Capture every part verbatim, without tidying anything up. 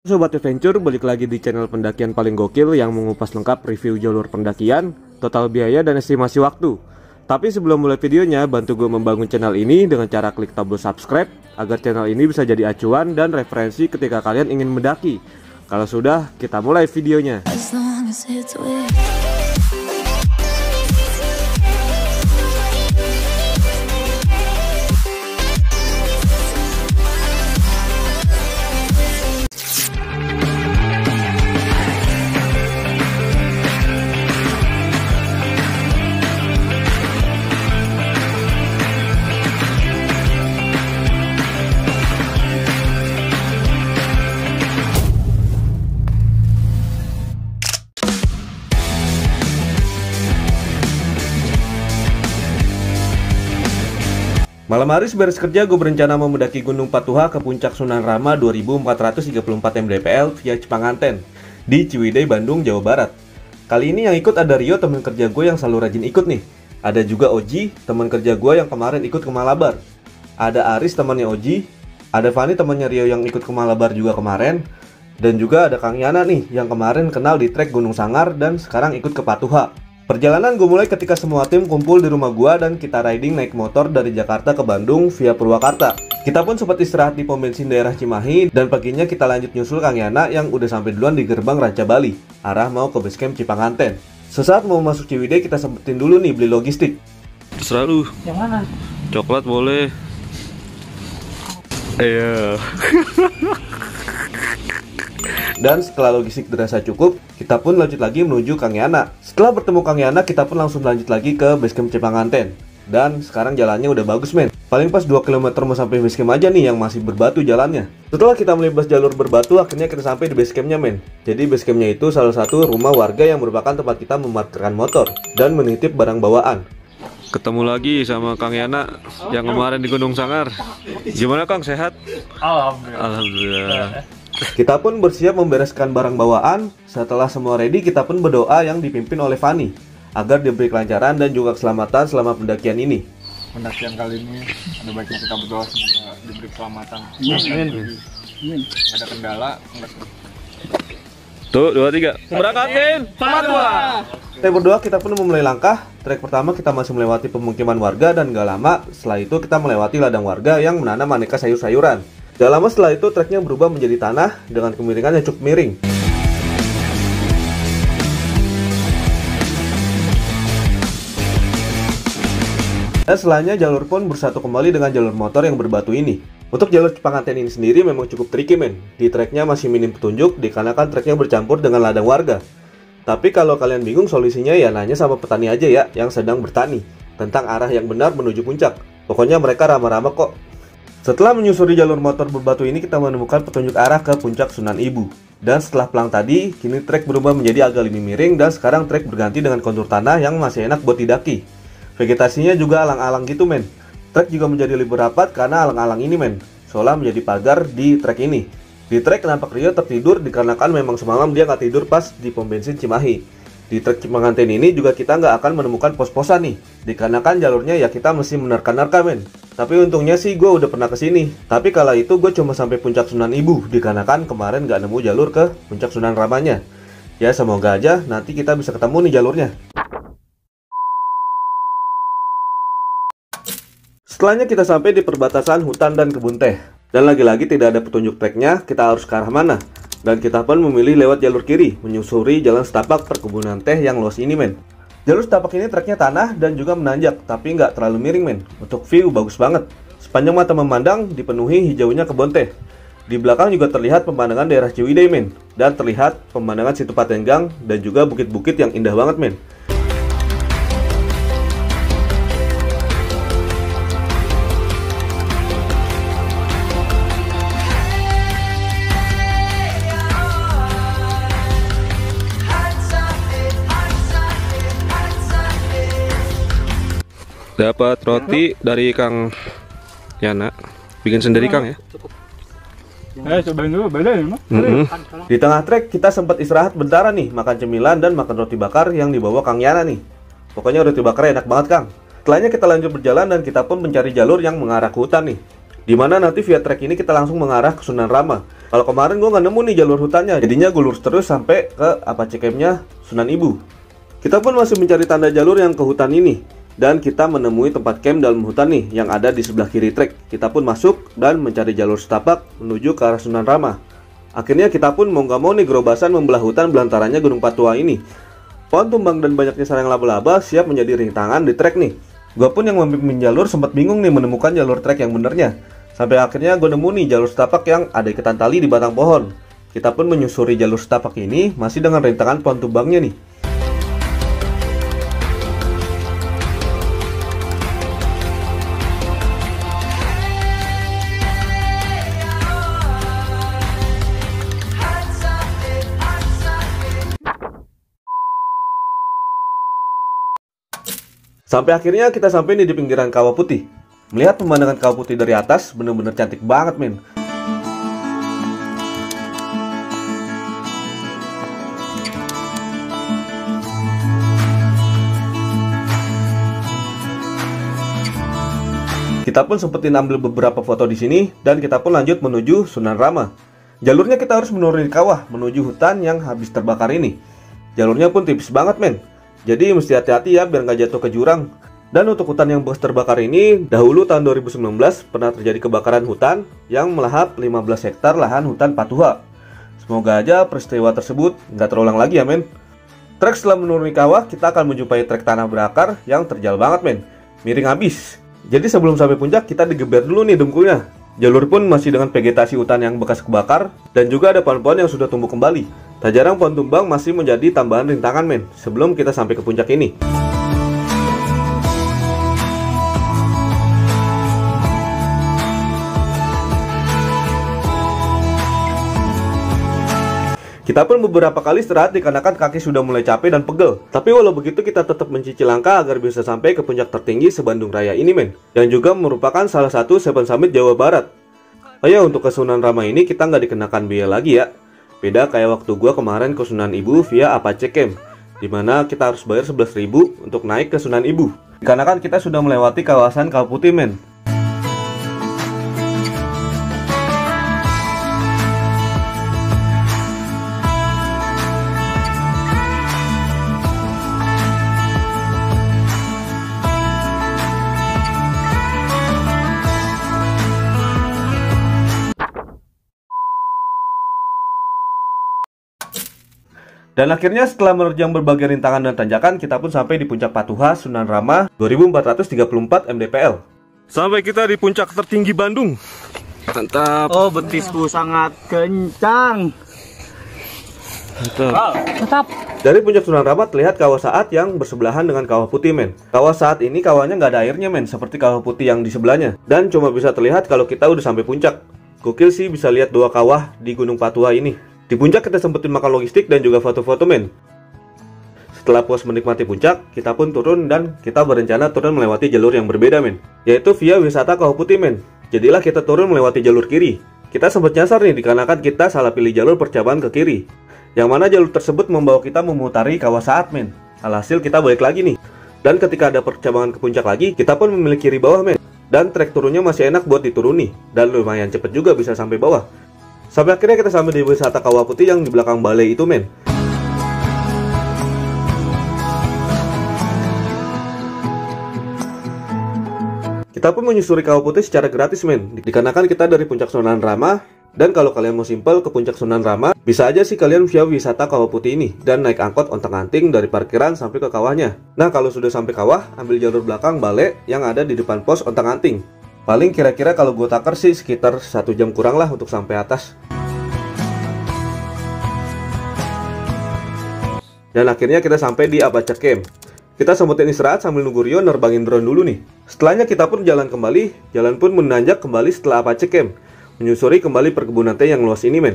Sobat Adventure, balik lagi di channel pendakian paling gokil yang mengupas lengkap review jalur pendakian, total biaya dan estimasi waktu. Tapi sebelum mulai videonya, bantu gue membangun channel ini dengan cara klik tombol subscribe agar channel ini bisa jadi acuan dan referensi ketika kalian ingin mendaki. Kalau sudah, kita mulai videonya. Malam hari seberes kerja, gue berencana mau mendaki Gunung Patuha ke puncak Sunan Rama dua ribu empat ratus tiga puluh empat M D P L via Cipanganten di Ciwidey, Bandung, Jawa Barat. Kali ini yang ikut ada Rio, teman kerja gue yang selalu rajin ikut nih. Ada juga Oji, teman kerja gue yang kemarin ikut ke Malabar. Ada Aris, temannya Oji. Ada Fani, temannya Rio yang ikut ke Malabar juga kemarin. Dan juga ada Kang Yana nih, yang kemarin kenal di trek Gunung Sangar dan sekarang ikut ke Patuha. Perjalanan gue mulai ketika semua tim kumpul di rumah gue dan kita riding naik motor dari Jakarta ke Bandung via Purwakarta. Kita pun sempat istirahat di pom bensin daerah Cimahi dan paginya kita lanjut nyusul Kang Yana yang udah sampai duluan di gerbang Ranca Bali, arah mau ke basecamp Cipanganten. Sesaat mau masuk Ciwidey, kita sempetin dulu nih beli logistik. Terserah lu. Yang mana? Coklat boleh. Iya. Dan setelah logistik dirasa cukup, kita pun lanjut lagi menuju Kang Yana. Setelah bertemu Kang Yana, kita pun langsung lanjut lagi ke basecamp Cipanganten. Dan sekarang jalannya udah bagus men. Paling pas dua kilometer mau sampai basecamp aja nih yang masih berbatu jalannya. Setelah kita melibas jalur berbatu, akhirnya kita sampai di basecampnya men. Jadi basecampnya itu salah satu rumah warga yang merupakan tempat kita memarkirkan motor dan menitip barang bawaan. Ketemu lagi sama Kang Yana yang kemarin di Gunung Sangar. Gimana Kang, sehat? Alhamdulillah. Alhamdulillah. Kita pun bersiap membereskan barang bawaan. Setelah semua ready, kita pun berdoa yang dipimpin oleh Fani agar diberi kelancaran dan juga keselamatan selama pendakian ini. Pendakian kali ini ada baiknya kita berdoa semoga diberi keselamatan. Amin. Ada kendala enggak? Tuh, dua, tiga. Berangkatin. Patuha. Kita berdoa, kita pun memulai langkah. Trek pertama kita masih melewati pemukiman warga dan gak lama setelah itu kita melewati ladang warga yang menanam aneka sayur-sayuran. Gak lama setelah itu treknya berubah menjadi tanah dengan kemiringan yang cukup miring. Dan setelahnya jalur pun bersatu kembali dengan jalur motor yang berbatu ini. Untuk jalur Cipanganten ini sendiri memang cukup tricky men. Di treknya masih minim petunjuk dikarenakan treknya bercampur dengan ladang warga. Tapi kalau kalian bingung solusinya ya nanya sama petani aja ya yang sedang bertani tentang arah yang benar menuju puncak. Pokoknya mereka ramah-ramah kok. Setelah menyusuri jalur motor berbatu ini, kita menemukan petunjuk arah ke puncak Sunan Ibu. Dan setelah pelang tadi, kini trek berubah menjadi agak lebih miring dan sekarang trek berganti dengan kontur tanah yang masih enak buat didaki. Vegetasinya juga alang-alang gitu men. Trek juga menjadi lebih rapat karena alang-alang ini men, seolah menjadi pagar di trek ini. Di trek nampak Rio tertidur dikarenakan memang semalam dia nggak tidur pas di pom bensin Cimahi. Di trek Cipanganten ini juga kita nggak akan menemukan pos-posan nih, dikarenakan jalurnya ya kita mesti menerka-nerka men. Tapi untungnya sih gue udah pernah kesini. Tapi kala itu gue cuma sampai puncak Sunan Ibu, dikarenakan kemarin nggak nemu jalur ke puncak Sunan Ramanya. Ya semoga aja nanti kita bisa ketemu nih jalurnya. Setelahnya kita sampai di perbatasan hutan dan kebun teh. Dan lagi-lagi tidak ada petunjuk treknya, kita harus ke arah mana. Dan kita pun memilih lewat jalur kiri, menyusuri jalan setapak perkebunan teh yang luas ini men. Jalur setapak ini treknya tanah dan juga menanjak, tapi nggak terlalu miring men. Untuk view bagus banget. Sepanjang mata memandang dipenuhi hijaunya kebun teh. Di belakang juga terlihat pemandangan daerah Ciwidey men. Dan terlihat pemandangan Situ Patenggang dan juga bukit-bukit yang indah banget men. Dapat roti dari Kang Yana. Bikin sendiri Kang ya. Eh, cobain dulu, beda ya, Mas? Mm-hmm. Di tengah trek kita sempat istirahat bentar nih, makan cemilan dan makan roti bakar yang dibawa Kang Yana nih. Pokoknya roti bakar enak banget Kang. Setelahnya kita lanjut berjalan dan kita pun mencari jalur yang mengarah ke hutan nih. Dimana nanti via trek ini kita langsung mengarah ke Sunan Rama. Kalau kemarin gue nggak nemu nih jalur hutannya, jadinya gue lurus terus sampai ke Apache Camp-nya Sunan Ibu. Kita pun masih mencari tanda jalur yang ke hutan ini, dan kita menemui tempat camp dalam hutan nih yang ada di sebelah kiri trek. Kita pun masuk dan mencari jalur setapak menuju ke arah Sunan Rama. Akhirnya kita pun mau nggak mau nih gerobasan membelah hutan belantaranya Gunung Patua ini. Pohon tumbang dan banyaknya sarang laba-laba siap menjadi rintangan di trek nih. Gue pun yang memimpin jalur sempat bingung nih menemukan jalur trek yang benernya. Sampai akhirnya gue nemu nih jalur setapak yang ada ikatan tali di batang pohon. Kita pun menyusuri jalur setapak ini masih dengan rintangan pohon tumbangnya nih. Sampai akhirnya kita sampai nih di pinggiran Kawah Putih. Melihat pemandangan Kawah Putih dari atas bener-bener cantik banget men. Kita pun sempetin ambil beberapa foto di sini dan kita pun lanjut menuju Sunan Rama. Jalurnya kita harus menuruni kawah menuju hutan yang habis terbakar ini. Jalurnya pun tipis banget men. Jadi mesti hati-hati ya biar nggak jatuh ke jurang. Dan untuk hutan yang bekas terbakar ini, dahulu tahun dua ribu sembilan belas pernah terjadi kebakaran hutan yang melahap lima belas hektar lahan hutan Patuha. Semoga aja peristiwa tersebut nggak terulang lagi ya men. Trek setelah menuruni kawah, kita akan menjumpai trek tanah berakar yang terjal banget men. Miring abis. Jadi sebelum sampai puncak kita digeber dulu nih dengkulnya. Jalur pun masih dengan vegetasi hutan yang bekas kebakar dan juga ada pohon-pohon yang sudah tumbuh kembali. Tak jarang pohon tumbang masih menjadi tambahan rintangan men sebelum kita sampai ke puncak ini. Kita pun beberapa kali istirahat dikarenakan kaki sudah mulai capek dan pegel. Tapi walau begitu kita tetap mencicil langkah agar bisa sampai ke puncak tertinggi se-Bandung Raya ini men. Yang juga merupakan salah satu Seven Summit Jawa Barat. Oh ya, untuk ke Sunan Rama ini kita nggak dikenakan biaya lagi ya. Beda kayak waktu gua kemarin ke Sunan Ibu via Apache Camp, dimana kita harus bayar sebelas ribu untuk naik ke Sunan Ibu. Dikarenakan kita sudah melewati kawasan Kawah Putih men. Dan akhirnya setelah menerjang berbagai rintangan dan tanjakan, kita pun sampai di puncak Patuha Sunan Rama dua ribu empat ratus tiga puluh empat M D P L. Sampai kita di puncak tertinggi Bandung. Mantap. Oh, betisku sangat kencang. Mantap. Mantap. Dari puncak Sunan Rama terlihat Kawah Saat yang bersebelahan dengan Kawah Putih men. Kawah Saat ini kawahnya nggak ada airnya men, seperti Kawah Putih yang di sebelahnya. Dan cuma bisa terlihat kalau kita udah sampai puncak. Gokil sih bisa lihat dua kawah di Gunung Patuha ini. Di puncak kita sempetin makan logistik dan juga foto-foto men. Setelah puas menikmati puncak, kita pun turun dan kita berencana turun melewati jalur yang berbeda men, yaitu via wisata Kawah Putih men. Jadilah kita turun melewati jalur kiri. Kita sempat nyasar nih dikarenakan kita salah pilih jalur percobaan ke kiri, yang mana jalur tersebut membawa kita memutari Kawah Saat men. Alhasil kita balik lagi nih. Dan ketika ada percabangan ke puncak lagi, kita pun memilih kiri bawah men. Dan trek turunnya masih enak buat dituruni, dan lumayan cepet juga bisa sampai bawah. Sampai akhirnya kita sampai di wisata Kawah Putih yang di belakang balai itu men. Kita pun menyusuri Kawah Putih secara gratis men, dikarenakan kita dari puncak Sunan Rama. Dan kalau kalian mau simpel ke puncak Sunan Rama, bisa aja sih kalian via wisata Kawah Putih ini dan naik angkot ontang-anting dari parkiran sampai ke kawahnya. Nah kalau sudah sampai kawah, ambil jalur belakang balai yang ada di depan pos ontang-anting. Paling kira-kira kalau gue takar sih sekitar satu jam kurang lah untuk sampai atas. Dan akhirnya kita sampai di Apache Camp. Kita sempetin istirahat sambil nunggu Rio nerbangin drone dulu nih. Setelahnya kita pun jalan kembali. Jalan pun menanjak kembali setelah Apache Camp, menyusuri kembali perkebunan teh yang luas ini men.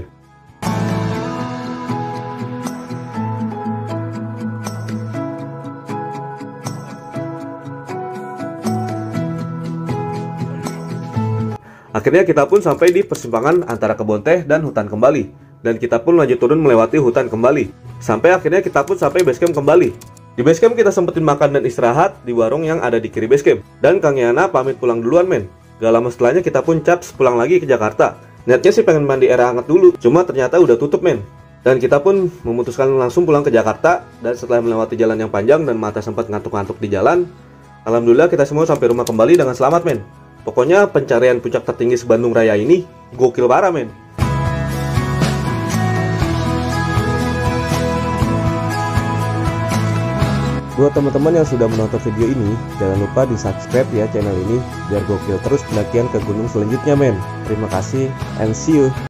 Akhirnya kita pun sampai di persimpangan antara kebun teh dan hutan kembali. Dan kita pun lanjut turun melewati hutan kembali. Sampai akhirnya kita pun sampai basecamp kembali. Di basecamp kita sempetin makan dan istirahat di warung yang ada di kiri basecamp. Dan Kang Yana pamit pulang duluan men. Gak lama setelahnya kita pun caps pulang lagi ke Jakarta. Niatnya sih pengen mandi air hangat dulu, cuma ternyata udah tutup men. Dan kita pun memutuskan langsung pulang ke Jakarta. Dan setelah melewati jalan yang panjang dan mata sempat ngantuk-ngantuk di jalan, alhamdulillah kita semua sampai rumah kembali dengan selamat men. Pokoknya pencarian puncak tertinggi se-Bandung Raya ini gokil parah men. Buat teman-teman yang sudah menonton video ini, jangan lupa di subscribe ya channel ini biar gokil terus pendakian ke gunung selanjutnya men. Terima kasih and see you.